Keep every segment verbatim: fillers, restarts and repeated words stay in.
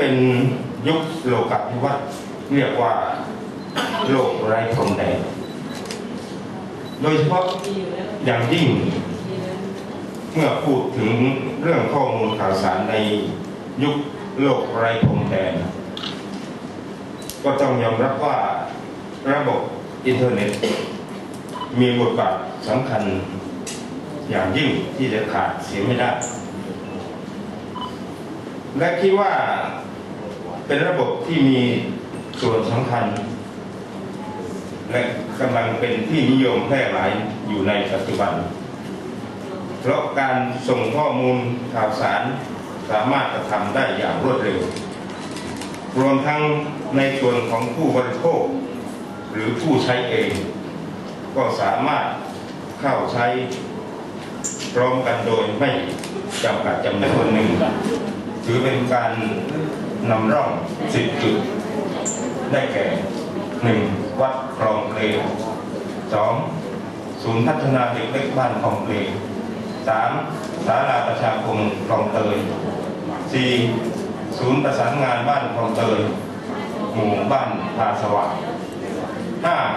เป็นยุคโลกาภิวัตน์เรียกว่าโลกไร้พรมแดนโดยเฉพาะอย่างยิ่งเมื่อพูดถึงเรื่องข้อมูลข่าวสารในยุคโลกไร้พรมแดนก็ต้องยอมรับว่าระบบอินเทอร์เน็ตมีบทบาทสำคัญอย่างยิ่งที่จะขาดเสียไม่ได้และคิดว่าเป็นระบบที่มีส่วนสำคัญและกำลังเป็นที่นิยมแพร่หลายอยู่ในปัจจุบันเพราะการส่งข้อมูลข่าวสารสามารถกระทำได้อย่างรวดเร็วรวมทั้งในส่วนของผู้บริโภคหรือผู้ใช้เองก็สามารถเข้าใช้พร้อมกันโดยไม่จำกัดจำนวนหนึ่งถือเป็นการนำร่องสิบจุดได้แก่หนึ่งวัดคลองเพลงสองศูนย์พัฒนาเด็กเล็กบ้านคลองเพลงสามศาลาประชาคมคลองเตยสี่ศูนย์ประสานงานบ้านคลองเตยหมู่บ้านพาสว่างห้า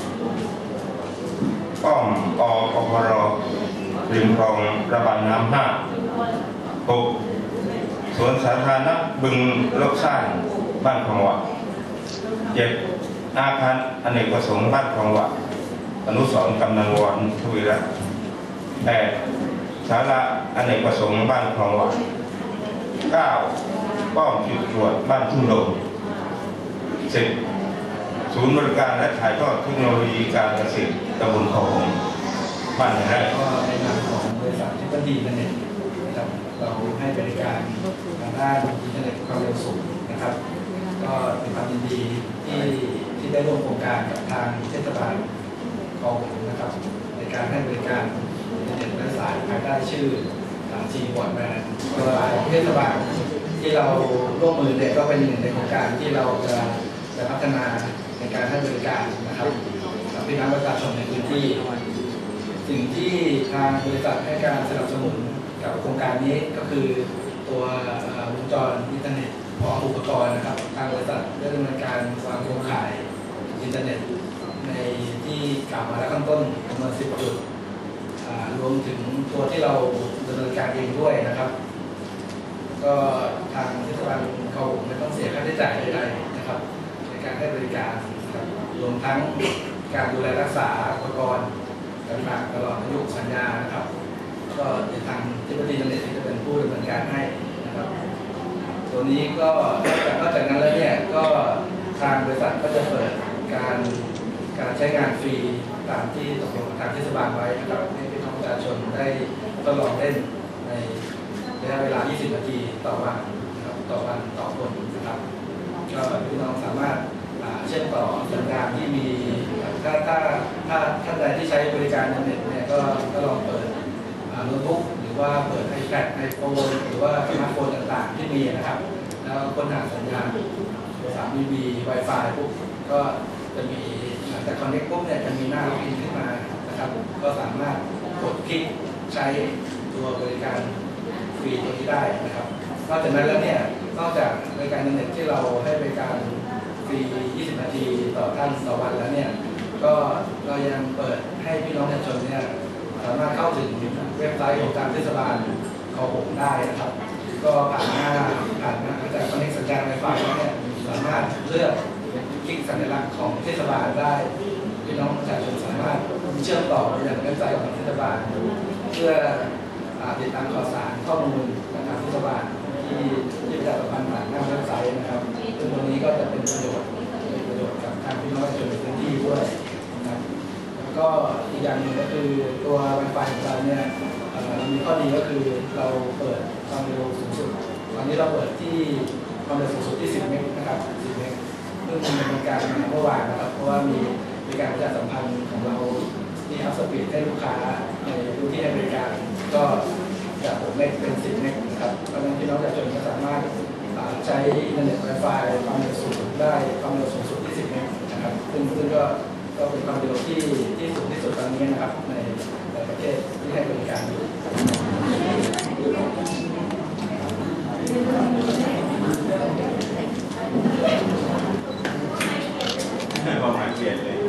ป้อมอปพรริมคลองระบายน้ำห้าหกสวนสาธารณะบึงลกสร้างบ้านคลองวะเจ็ดอาคารอเนกประสงค์บ้านคลองวะอนุสรณ์กำนันวรทวีรัตน์แปดศาลาอเนกประสงค์บ้านคลองวะเก้าป้อมจุดตรวจบ้านทุ่งโดมสิบศูนย์บริการและถ่ายทอดเทคโนโลยีการเกษตรตำบลเขาหงส์บ้านแรกก็ในนามของบริษัททิพดีอินเทอร์เน็ตนะครับเราให้บริการทางด้านอินเทอร์เน็ตความเร็วสูงนะครับก็เป็นความยินดีที่ที่ได้ร่วมโครงการกับทางเทศบาลคลองหงส์นะครับในการให้บริการอินเทอร์เน็ตและสายภายใต้ชื่อจีบอร์ดแมนตัวเทศบาลที่เราร่วมมือเนี่ยก็เป็นหนึ่งในโครงการที่เราจะจะพัฒนาในการให้บริการนะครับกับพี่น้องประชาชนในพื้นที่สิ่งที่ทางบริษัทให้การสนับสนุนกับโครงการนี้ก็คือตัววงจรอินเทอร์เน็ตพร้อมอุปกรณ์นะครับทางบริษัทได้ดำเนินการวางโครงข่ายอินเทอร์เน็ตในที่กล่าวมาแล้วข้างต้นจำนวนสิบจุดรวมถึงตัวที่เราดำเนินการเองด้วยนะครับก็ทางเทศบาลเขาไม่ต้องเสียค่าใช้จ่ายใดๆนะครับในการให้บริการรวมทั้งการดูแลรักษาอุปกรณ์ต่างๆตลอดอายุสัญญานะครับก็ในทางที่บริษัทเนี่ยจะเป็นผู้ดำเนินการให้นะครับตัวนี้ก็นอกจากนั้นแล้วเนี่ยก็ทางบริษัทก็จะเปิดการการใช้งานฟรีตามที่ตกลงกับทางเทศบาลไว้นะครับให้พี่น้องประชาชนได้ทดลองเล่นในระยะเวลายี่สิบนาทีต่อวันนะครับต่อวันต่อคนนะครับก็พี่น้องสามารถเชื่อมต่อสัญญาณที่มีถ้าถ้าถ้าท่านใดที่ใช้บริการอินเทอร์เน็ตเนี่ยก็ก็ลองเปิดโน้ตบุ๊กหรือว่าเปิด iPad iPhone หรือว่าสมาร์ทโฟนต่างๆที่มีนะครับแล้วค้นหาสัญญาณสาม บี บี Wi-Fi ปุ๊บก็จะมีหลังจากคอนเนคปุ๊บเนี่ยจะมีหน้าล็อกอินขึ้นมานะครับก็สามารถกดคลิกใช้ตัวบริการฟรีตัวนี้ได้นะครับนอกจากนั้นแล้วเนี่ยนอกจากบริการอินเทอร์เน็ตที่เราให้บริการฟรียี่สิบนาทีต่อท่านต่อวันแล้วเนี่ยก็เรายังเปิดให้พี่น้องประชาชนเนี่ยสามารถเข้าถึงเว็บไซต์ของการเทศบาลคลองหงส์ได้นะครับก็ผ่านหน้าผ่านหน้าจากคอนเนคสัญญาณ Wi-Fi แล้วเนี่ยสามารถเลือกคลิกสัญลักษณ์ของเทศบาลได้พี่น้องประชาชนสามารถเชื่อมต่อไปยังเว็บไซต์ของเทศบาลเพื่อติดตามข่าวสารข้อมูลทางเทศบาลที่ที่ประชาสัมพันธ์ผ่านหน้าเว็บไซต์นะครับซึ่งตรงนี้ก็จะเป็นประโยชน์เป็นประโยชน์กับทางพี่น้องประชาชนในพื้นที่ด้วยนะครับแล้วก็อีกอย่างหนึ่งก็คือตัว Wi-Fi ของเราเนี่ยมีข้อดีก็คือเราเปิดความเร็วสูงสุดตอนนี้เราเปิดที่ความเร็วสูงสุดที่สิบเมกนะครับสิบเมกซึ่งเป็นการเมื่อวานนะครับเพราะว่ามีมีการประชาสัมพันธ์ของเราที่อัพสปีดให้ลูกค้าในพื้นที่ให้บริการก็จากหกเมกเป็นสิบเมกนะครับเพราะฉะนั้นพี่น้องประชาชนก็สามารถใช้อินเทอร์เน็ต Wi-Fi ความเร็วสูงได้ความเร็วสูงสุดที่สิบเมกนะครับซึ่งซึ่งก็ก็เป็นความเร็วที่ที่สูงที่สุดตอนนี้นะครับในในประเทศที่ให้บริการอยู่ความหมายเปลี่ยนเลย